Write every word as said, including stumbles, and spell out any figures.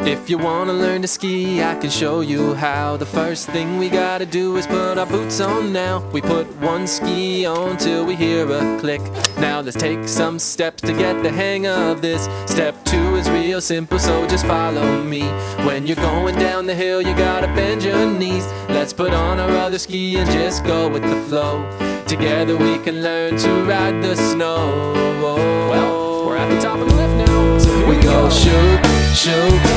If you wanna learn to ski, I can show you how. The first thing we gotta do is put our boots on now. We put one ski on till we hear a click. Now let's take some steps to get the hang of this. Step two is real simple, so just follow me. When you're going down the hill, you gotta bend your knees. Let's put on our other ski and just go with the flow. Together we can learn to ride the snow. Well, we're at the top of the lift now, so here we go. Shoot, shoot.